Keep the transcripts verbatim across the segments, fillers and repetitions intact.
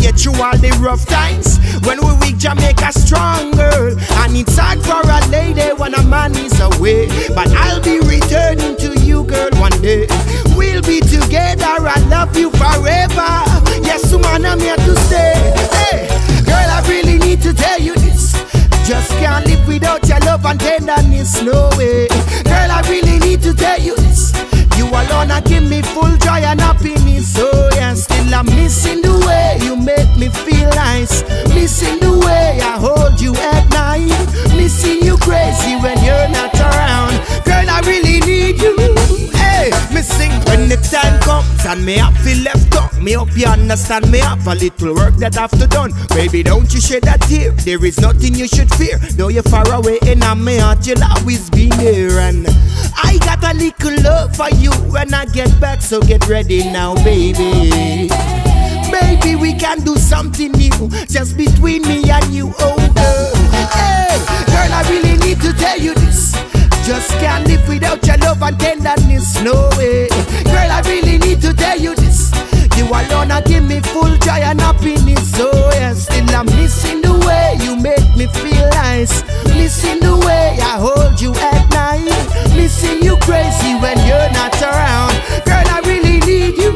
get through all the rough times. When we weak, Jamaica strong, girl. And it's hard for a lady when a man is away. But I'll be returning to you, girl, one day. We'll be together, I love you forever. Yes, woman, I'm here to stay. Hey, girl, I really need to tell you this. Just can't live without your love and tenderness, no way. Girl, I really need to tell you this. You alone are give me full joy and happiness. Oh yeah, still I'm missing the way you make me feel nice. Missing the way I hold you at night. Missing you crazy when you're not around. Girl, I really need you. Hey, missing when the time comes and me have feel left out. Me hope you understand me have a little work that I've to done. Baby, don't you shed a tear. There is nothing you should fear. Though you're far away in my heart, you'll always be there. And I got a little love for you when I get back, so get ready now, baby. Baby, we can do something new, just between me and you, oh girl. Hey, girl, I really need to tell you this. Just can't live without your love and tenderness, no way. Girl, I really need to tell you this. You alone are give me full joy and happiness, oh yeah. Still I'm missing the way you make me feel nice. Missing the way I hold you at night. Missing you crazy when you're not around. Girl, I really need you.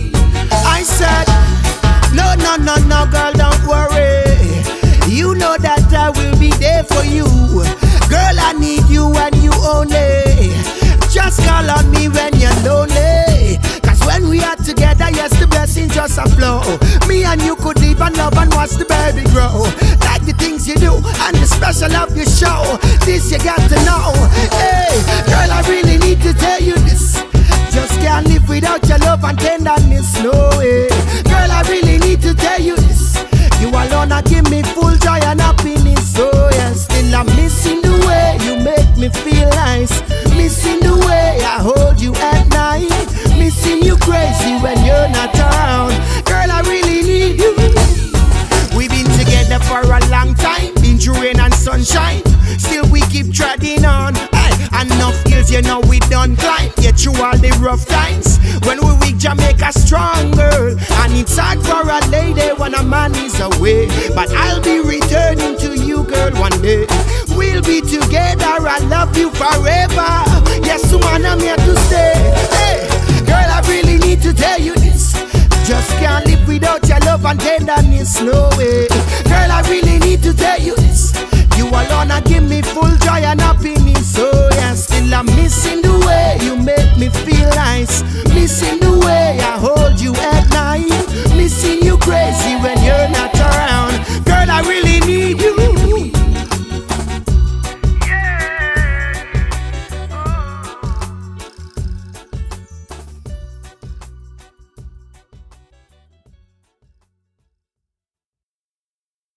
I said, no, no, no, no, girl, don't worry. You know that I will be there for you. Girl, I need you and you only. Just call on me when you're lonely. Cause when we are together, yes, the blessings just a flow. Me and you could live and love and watch the baby grow. Like the things you do and the special of your show. This you got to know. Hey, girl, I really need to tell you this. Just can't live without your love and tenderness, no way. Girl, I really need to tell you this. You alone are give me full joy and happiness, oh yeah. Still I'm missing the way you make me feel nice. Missing the way I hold you at night. Missing you crazy when you're not around. Girl, I really need you. We've been together for a long time, been through rain and sunshine. Still we keep treading on. Hey, enough hills, you know we done climb. Get through all the rough times. When we weak, Jamaica strong, girl. And it's hard for a lady when a man is away. But I'll be returning to you, girl, one day. We'll be together, I love you forever. Yes, woman, I'm here to stay. Hey, girl, I really need to tell you this. Just can't live without your love and tenderness, no way. Girl, I really need to tell you this. You alone are give me full joy and happiness, oh yeah. Still I'm missing the